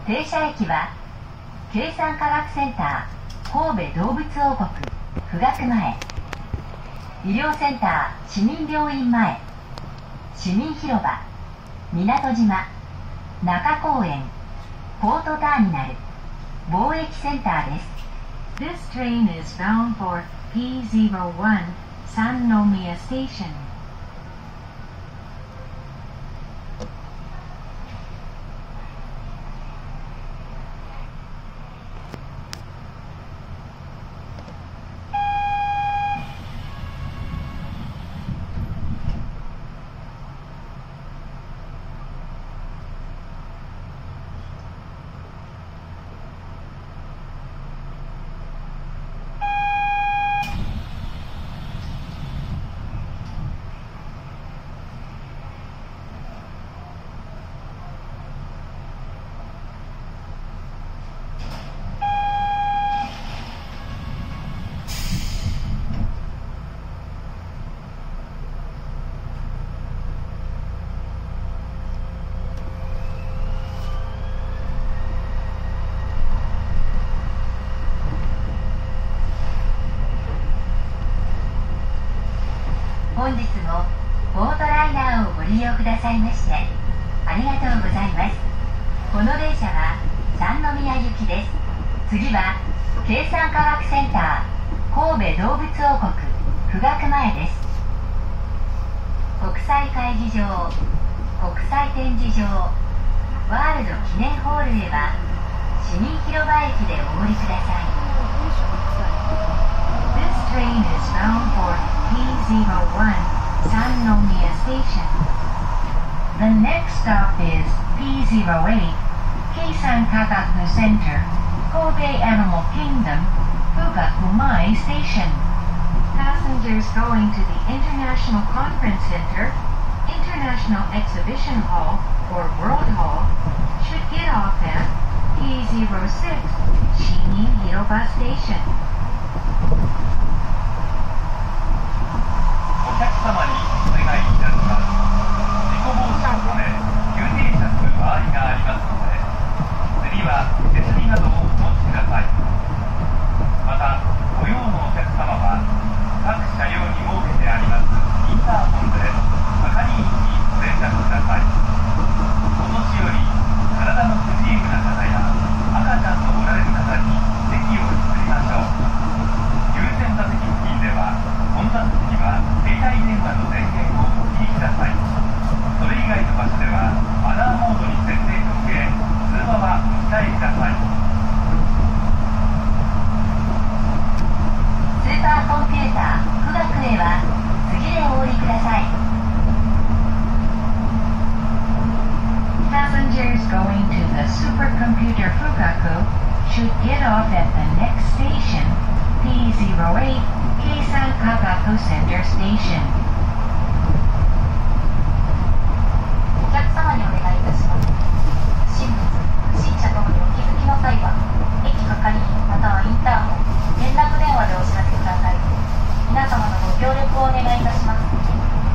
停車駅は計算科学センター神戸動物王国富岳前、医療センター市民病院前、市民広場、港島、中公園、ポートターミナル、貿易センターです。This train is bound for P01 Sannomiya Station. 本日もボートライナーをご利用くださいましてありがとうございます。この電車は三宮行きです。次は計算科学センター神戸動物王国富岳前です。国際会議場、国際展示場、ワールド記念ホールへは市民広場駅でお降りください。This train is bound for P01 Sannomiya Station. The next stop is P08 Keisan Kagaku Center, Kobe Animal Kingdom, Fugakumae Station. Passengers going to the International Conference Center, International Exhibition Hall, or World Hall should get off at P06 Shimi Hiroba Station. お客様にお願いいたします。事故防止のため急停車する場合がありますので、次は手すりなどをお持ちください。また、ご用のお客様は各車両に設けてありますインターホンで係員にご連絡ください。お年寄り、体の不自由な方や赤ちゃんのおられる方に席を譲りましょう。優先座席付近では混雑時には携帯電話の電源をお切りください。それ以外の場所ではマナーモードに設定を受け、通話はお控えください。 スーパーコンピューター富岳へは次でお降りください。Passengers going to the supercomputer Fugaku should get off at the next station, P08 Keisan Kagaku Center Station. お客様にお願いいたします。不審物、不審者等にお気づきの際は、駅係員またはインターホン、連絡電話でお知らせください。皆様のご協力をお願いいたします。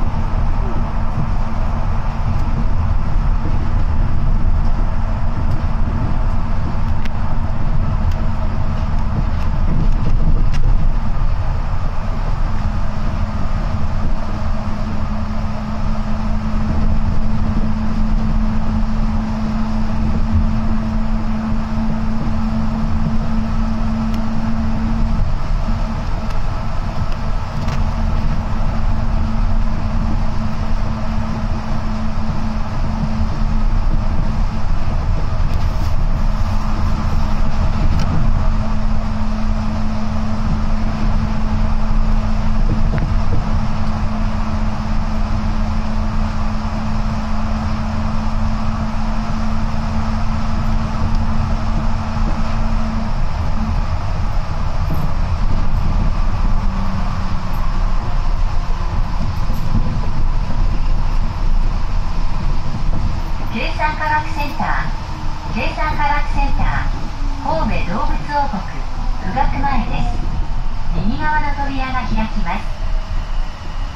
計算科学センター神戸動物王国富岳前です。右側の扉が開きます。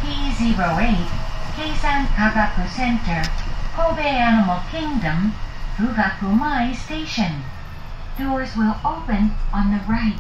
P08 計算科学センター神戸 Animal Kingdom Fugakumai Station. Doors will open on the right.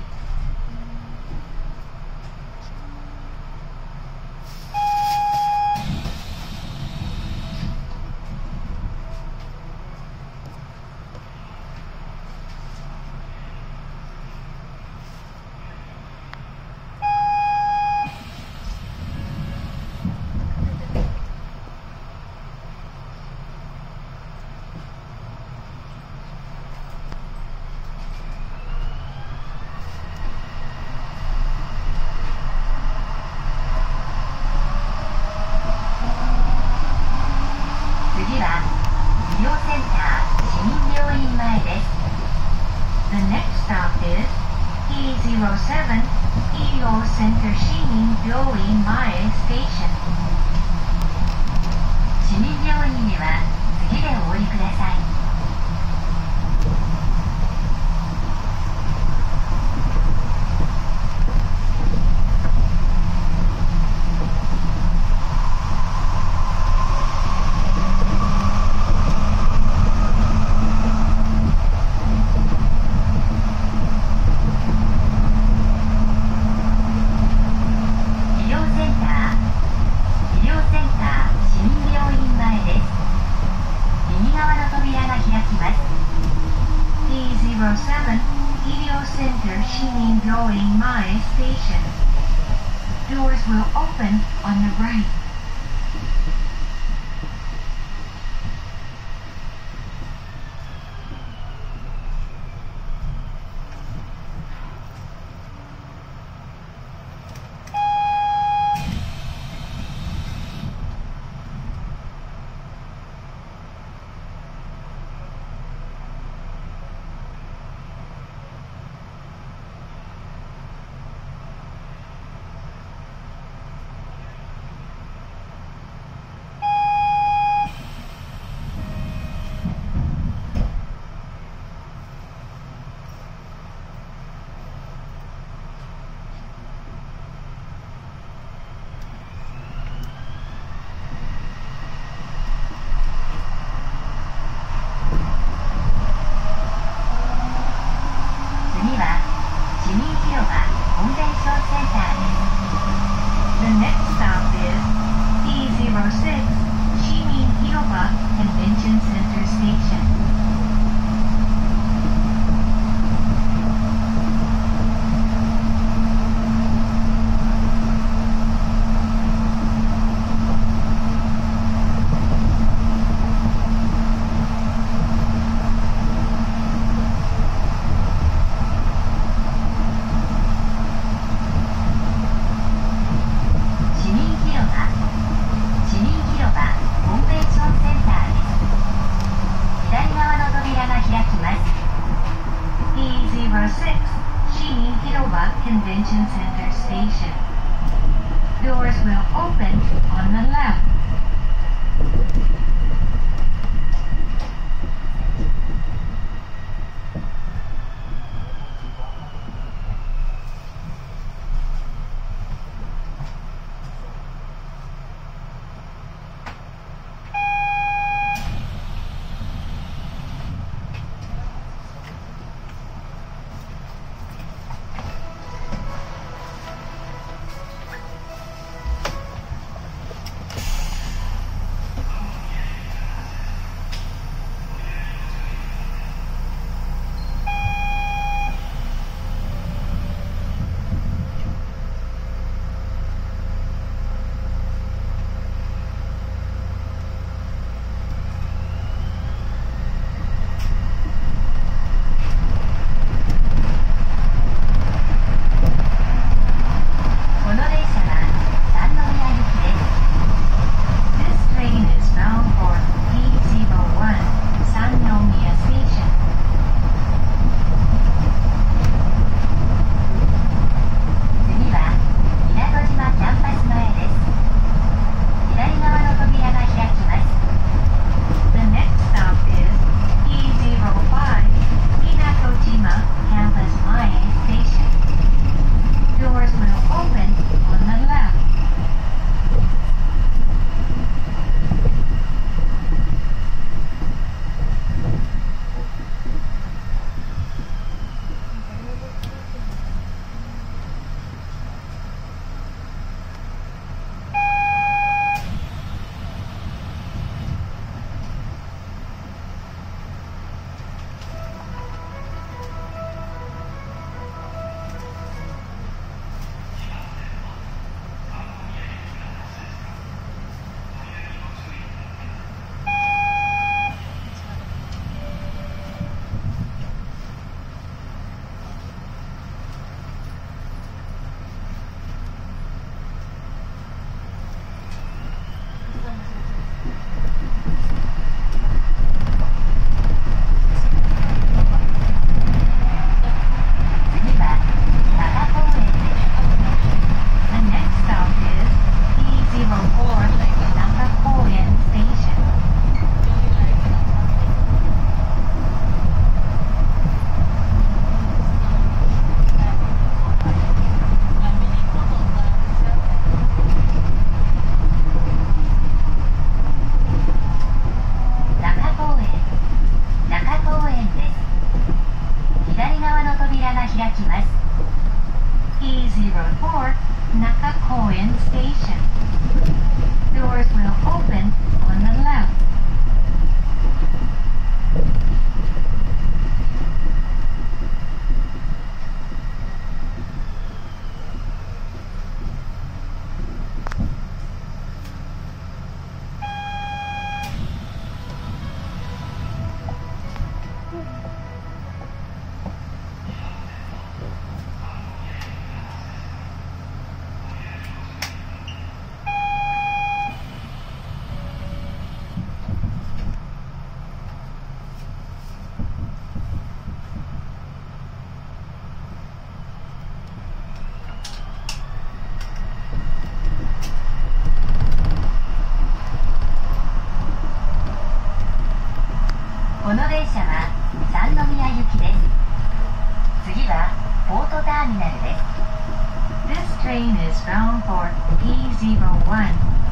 次は医療センター市民病院前です。The next stop is E07 医療センター市民病院前 Station。 市民病院には次でお降りください。Doors will open on the right. 次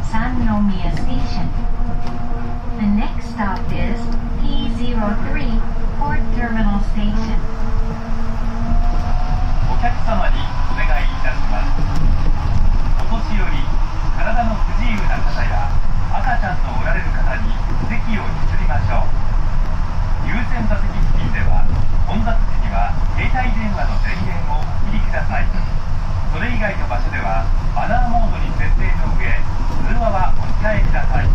Sannomiya Station. The next stop is P03 Port Terminal Station. お客様にお願いいたします。お年寄り、体の不自由な方や赤ちゃんのおられる方に席を譲りましょう。優先座席付近では混雑時には携帯電話の電源をお切りください。それ以外の場所ではマナーモードに設定の上、通話はお控えください。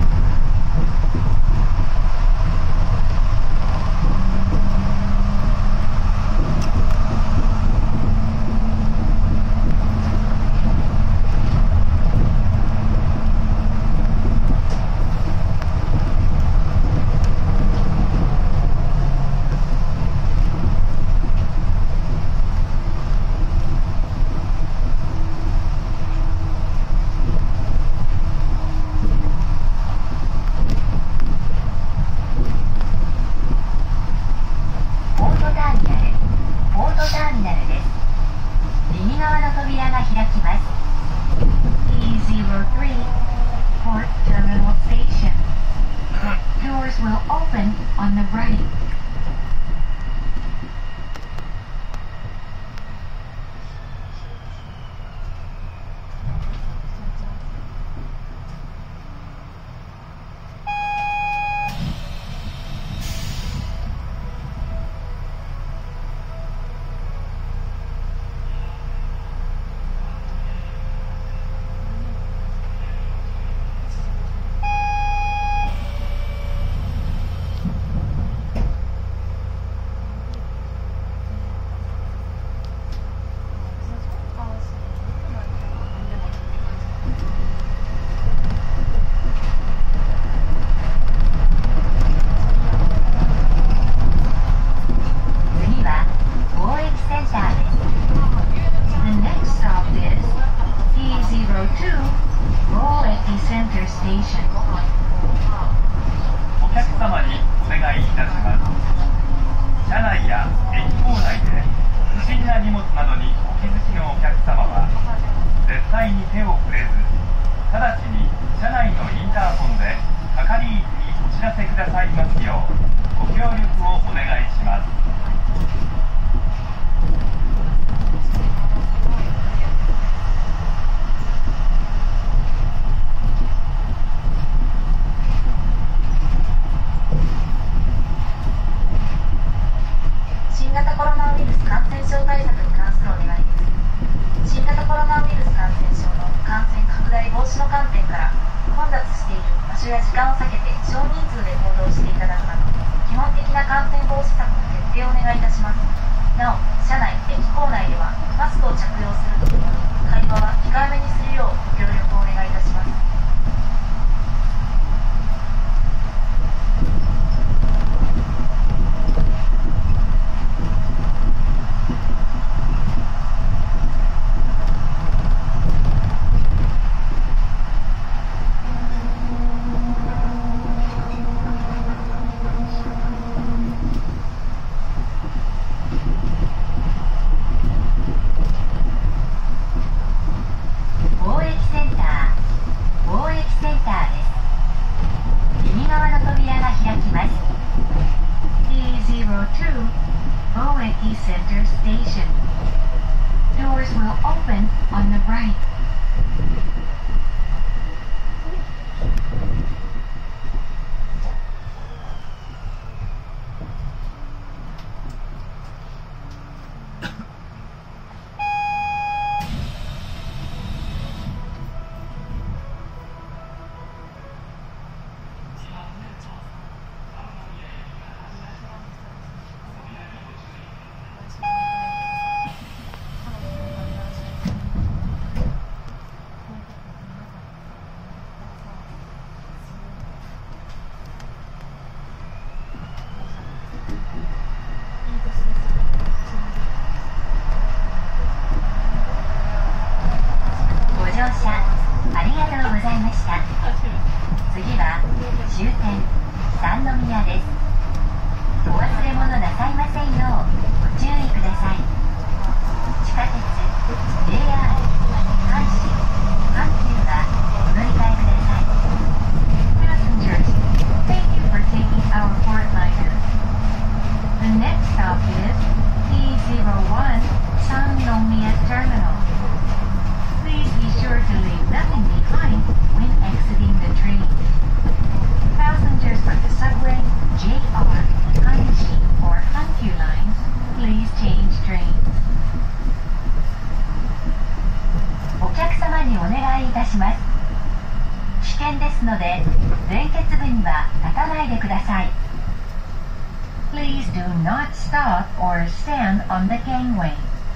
険ですので、連結部には立たないでください。Please do not stop or stand on the gangway.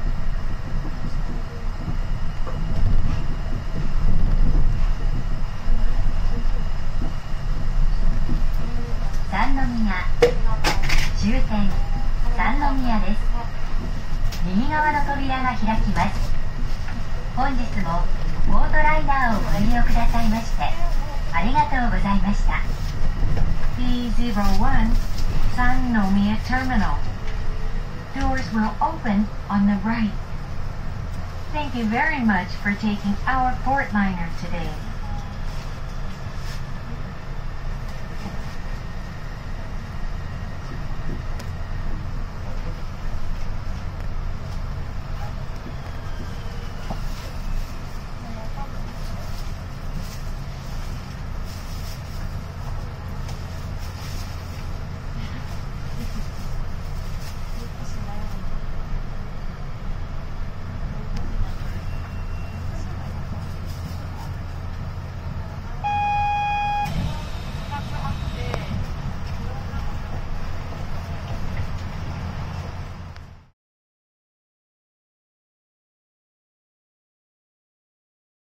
三宮終点三宮です。右側の扉が開きます。本日もボートライナーをご利用くださいましてありがとうございました。 P01 Sannomiya Terminal. Doors will open on the right. Thank you very much for taking our port liner today.